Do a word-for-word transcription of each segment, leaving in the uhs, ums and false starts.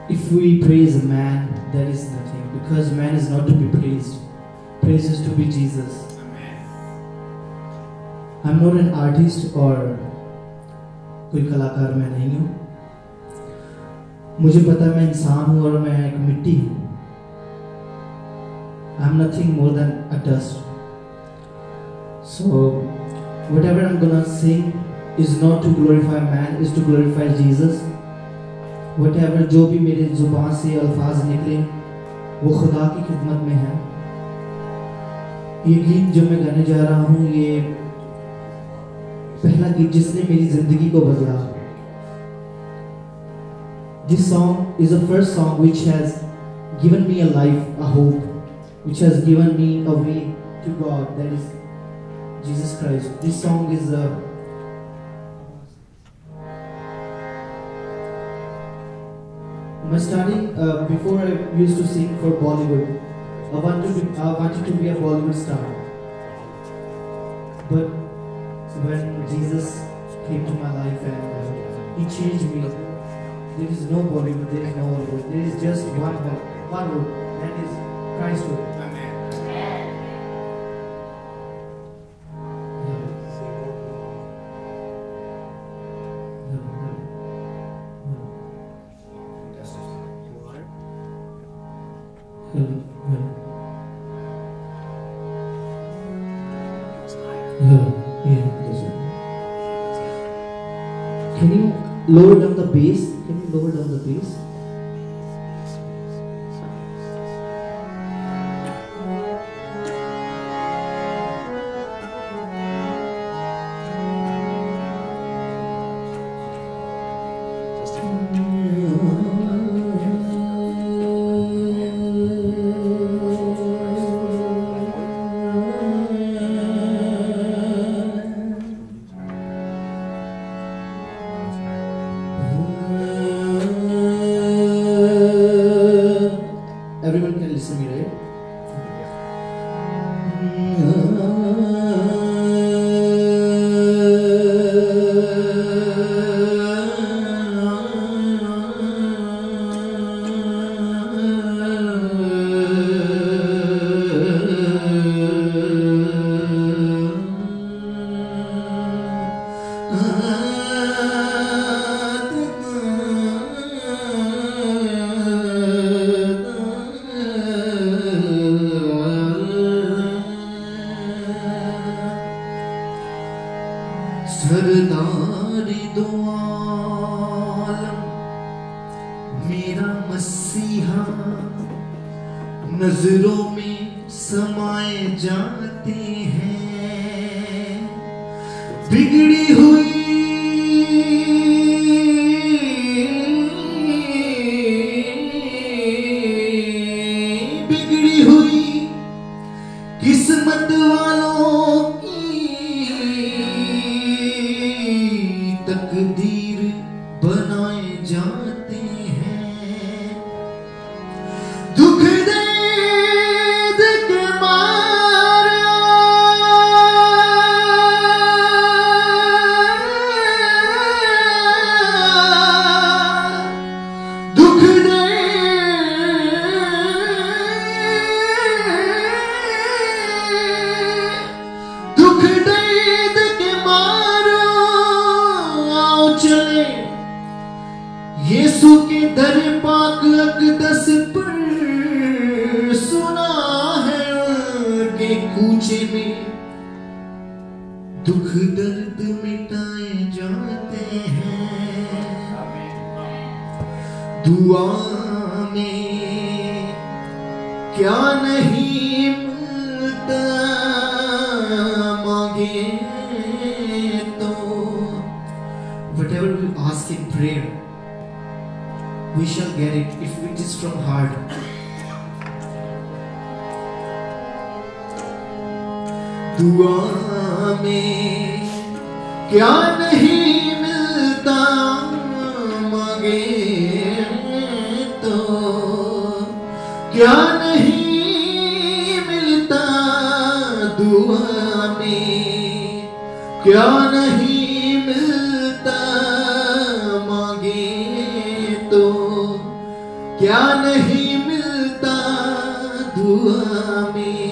if we praise a man, that is nothing, because man is not to be praised. Praise is to be Jesus. I'm not an artist और कोई कलाकार मैं नहीं हूँ. मुझे पता है मैं इंसान हूँ और मैं एक मिट्टी हूँ. I'm nothing more than a dust. So whatever I'm gonna sing is not to glorify man, is to glorify Jesus. Whatever जो भी मेरे जुबान से अल्फाज निकले वो खुदा की खिदमत में है. ये गीत जो मैं गाने जा रहा हूँ, ये पहला गीत जिसने मेरी जिंदगी को बदला. This song is the first song which has given me a life, a hope, which has given me a way to God, that is Jesus Christ. This song is a my starting uh, before I used to sing for Bollywood. I wanted to be, I wanted to be a Bollywood star. But when Jesus came to my life and uh, He changed me, there is no Bollywood, there is no Bollywood. There is just one one word, that is Christhood. Can you lower down the bass? Can you lower down the bass? Everyone can listen to me, right? सरदारी दो आलम मेरा मसीहा नजरों में समाए जाते हैं. बिगड़ी हुई बिगड़ी हुई किस्मत वालों तकदीर बनाए जाते हैं. दुख दर्द के मारा दुख दुख दर्द के मारा चले यीशु के दर पाक अक़दस पर. सुना है उनके कूचे में दुख दर्द मिटाए जाते हैं. दुआ में क्या नहीं मिलता मांगे तो. Whatever we ask in prayer, we shall get it if it is from heart. दुआ में क्या नहीं मिलता मांगे तो. क्या नहीं मिलता दुआ में क्या नहीं मिलता मांगे तो. क्या नहीं मिलता दुआ में.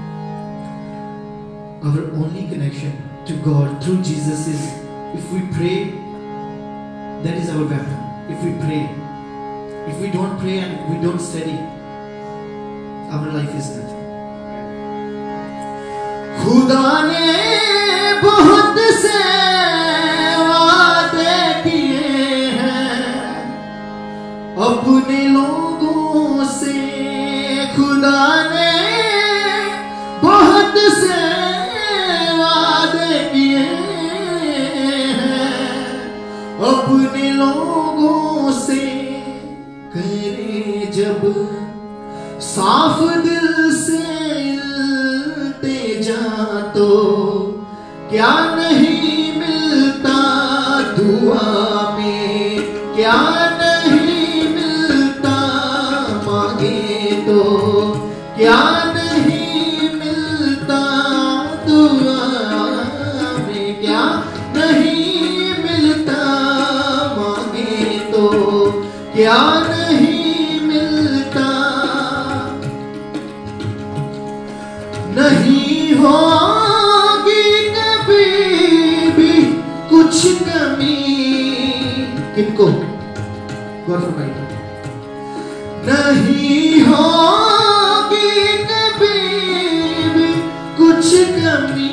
Our only connection to God through Jesus is if we pray. That is our weapon. If we pray, if we don't pray and we don't study, our life is nothing. खुदा ने बहुत से वादे किए हैं अपने लोगों से. खुदा ने बहुत से वादे किए हैं अपने लोगों से. करे जब साफ दिल से इल्तिजा तो क्या नहीं मिलता दुआ में. क्या नहीं मिलता मांगे तो क्या नहीं मिलता दुआ में. क्या नहीं मिलता मांगे तो क्या नहीं मिलता. नहीं होगी कभी भी कुछ कमी. किनको गौर फरमाइए. नहीं होगी कभी भी कुछ कमी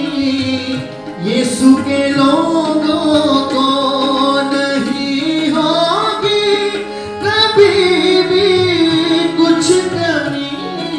यीशु के लोगों को. नहीं होगी कभी भी कुछ कमी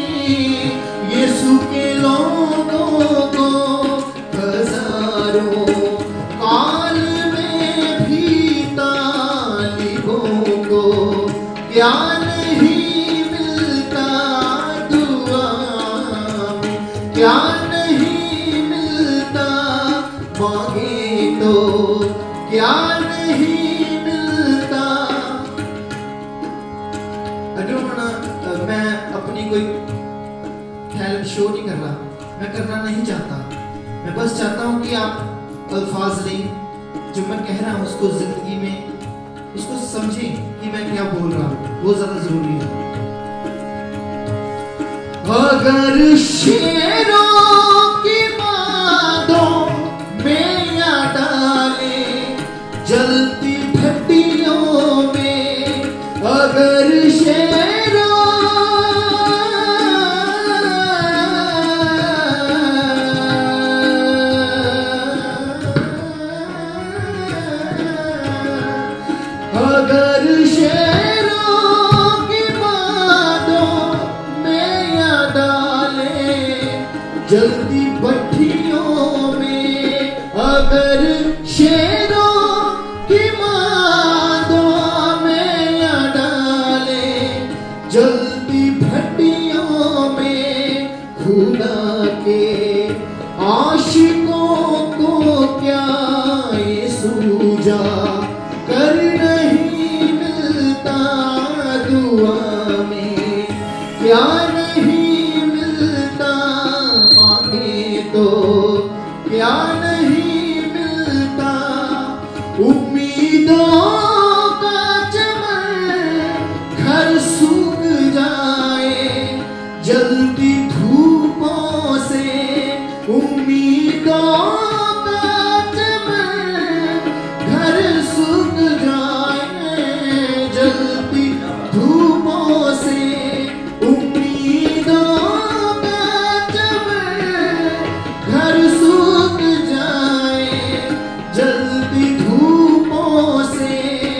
यीशु के लोगों को. हजारों काल में भी तालिबों को क्या नहीं मिलता दुआ में. क्या नहीं मिलता मांगे तो क्या नहीं मिलता. मैं अपनी कोई टैलेंट शो नहीं कर रहा, मैं करना नहीं चाहता. मैं बस चाहता हूं कि आप अल्फाज लें जो मैं कह रहा हूं उसको जिंदगी में उसको समझें कि मैं क्या बोल रहा हूं. वो ज्यादा जरूरी है. अगर शेरों की बातों में या डाले जलती भट्टियों में. अगर शेरों अगर शेरों की बातों में या डाले जलती भट्टियों में. अगर शेरों की बातों में या डाले जलती भट्टियों में. खुदा के आशिकों को क्या ये सूझा कर नहीं मिलता दुआ में. क्या नहीं मिलता मांगे तो क्या नहीं मिलता. उम्मीदों का चमन घर सूख जाए जलती धूपों से. उम्मीदों का चमन घर सूख जाए जलती धूपों से. उम्मीदों का चमन घर सूख जाए जलती धूपों से.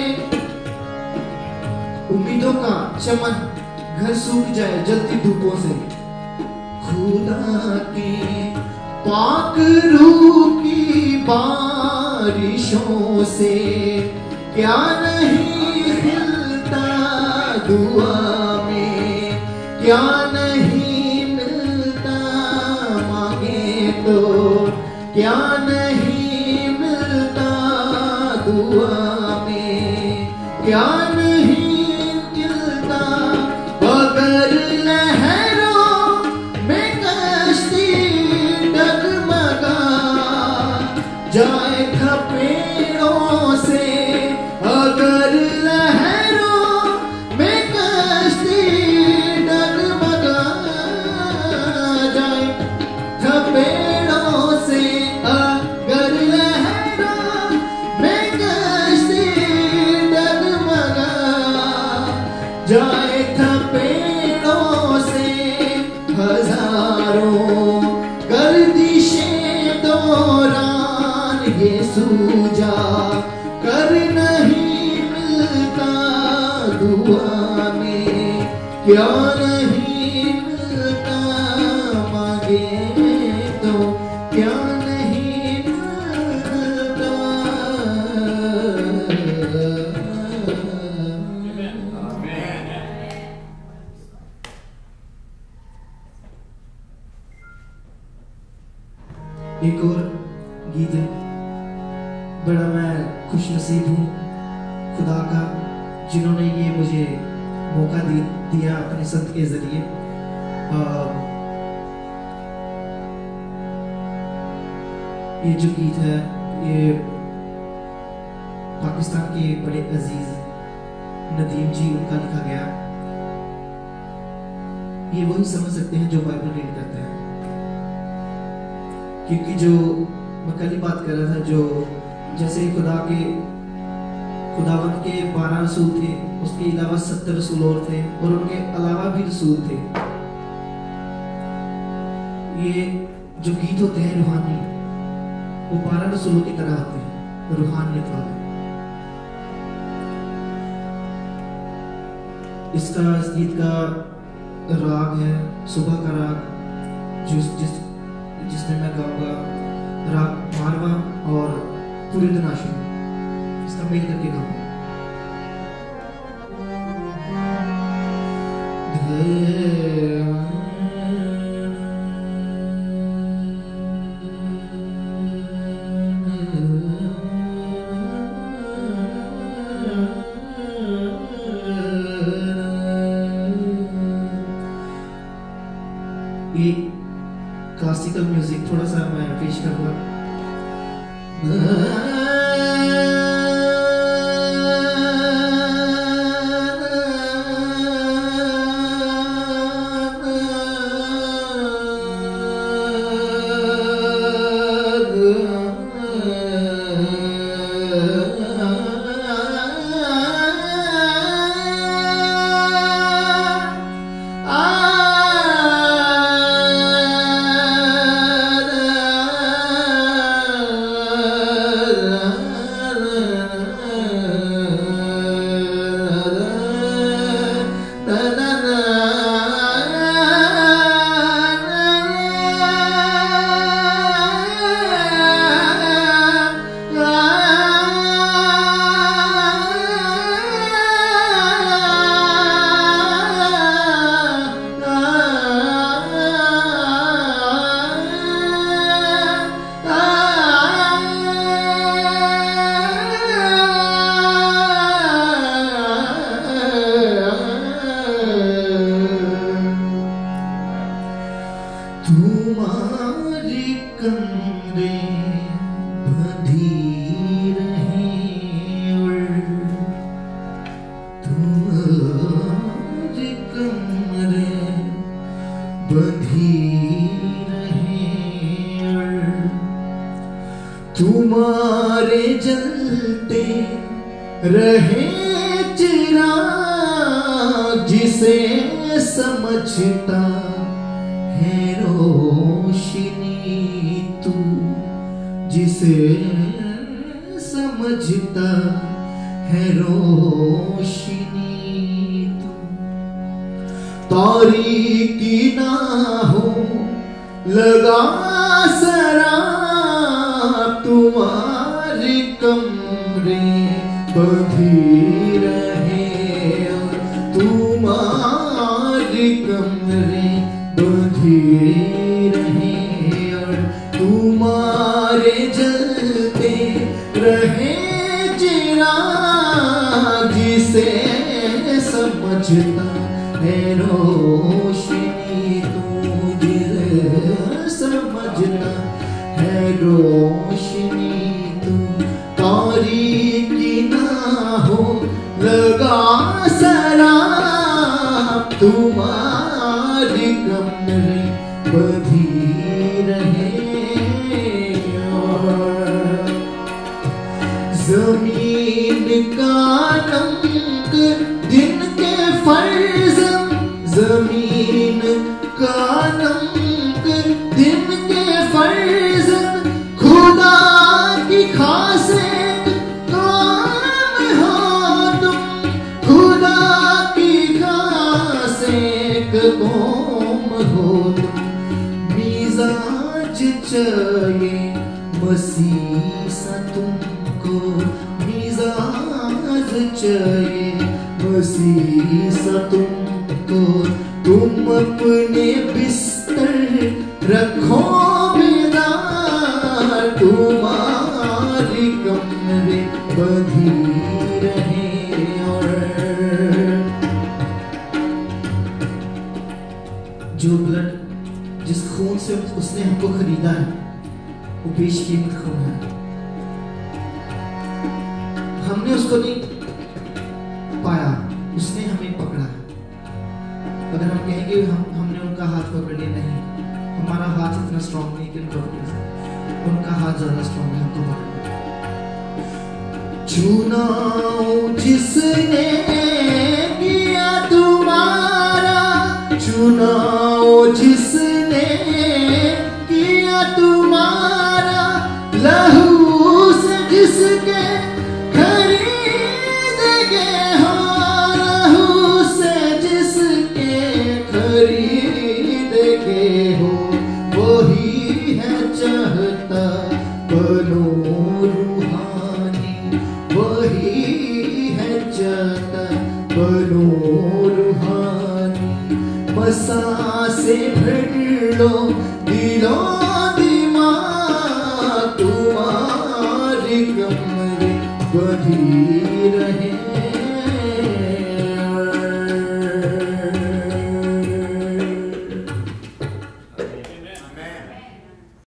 उम्मीदों का चमन घर सूख जाए जलती धूपों से. खुदा के पाक रूह की बारिशों से क्या नहीं खिलता दुआ में. क्या नहीं मिलता मांगे तो क्या नहीं मिलता दुआ में. क्या नहीं मिलता. अगर लहरों में कश्ती डगमगा जाए थपेड़ों से. अगर लहरों में जाए थपेड़ों से हजारों गर्दिशें दौरान ये सूझा कर नहीं मिलता दुआ में, क्या नहीं मिलता मांगे तो क्या नहीं मिलता। एक और गीत है, बड़ा मैं खुश नसीब हूँ खुदा का जिन्होंने ये मुझे मौका दी, दिया अपने संत के जरिए। ये जो गीत है ये पाकिस्तान के बड़े अजीज नदीम जी उनका लिखा गया। ये वही समझ सकते हैं जो बाइबल रीड करते हैं, क्योंकि जो मैं कल ही बात कर रहा था, जो जैसे खुदा के खुदावंद के बारह रसूल थे, उसके अलावा सत्तर रसूल और थे, और उनके अलावा भी रसूल थे। ये जो गीत होते हैं रूहानी, वो बारह रसूलों की तरह होते हैं, रूहानियत वाले। इसका इस गीत का राग है सुबह का राग, जिस जिस जिसमें मैं गाऊंगा राग मारवा और पूरी दिनाशु, इसका मेल करके गाऊंगा। ये क्लासिकल म्यूजिक थोड़ा सा मैं पेश करूंगा। तुम्हारी कंधें बंधी रहें और तुम्हारी कमरें बंधी रहें और तुम्हारे जलते रहे चिराग जिसे समझता है रोशनी तू, जिसे समझता है रोशनी तू। तारीकी ना हो लगा सराब, तुम्हारी कमरे बंधी रहे और तुम्हारी कमरे बंधी रहे और तुम्हारे जलते रहे चिराग जिसे समझता है रोशनी तू, जिसे समझता है रोशनी तू। तारीकी ना हो लगा सराब, तुम्हारी कमरे बंधी रहे और जमीन का रंग दिन के फल हो तुम, मिजाज चाहिए मसीह सा तुमको, मिजाज चाहिए मसीह सा तुमको। तुम अपने बिस्तर रखो बेदार, तुम्हारी कमरे बंधी रहे। और जो ब्लड, जिस खून से उसने हमको खरीदा है, वो बेशकीमत खून है। हमने उसको नहीं पाया, उसने हमें पकड़ा है। अगर हम कहेंगे हम हमने उनका हाथ पकड़ लिया, नहीं, हमारा हाथ इतना स्ट्रॉन्ग नहीं कि उनको पकड़ सकते, उनका हाथ ज्यादा स्ट्रॉन्ग है हमको पकड़ने। चुनाव जिसने किया तुम्हारा, चुनाव जिसने किया तुम्हारा, लहू से जिसके खरीद गए हो, लहू से जिसके खरीद गए हो, वही है चाहता बनो रूहानी, वही है चाहता बनो रूहानी। मसा से भर लो दिलो दिमाग, तुम्हारी कमरे बंधी रहे।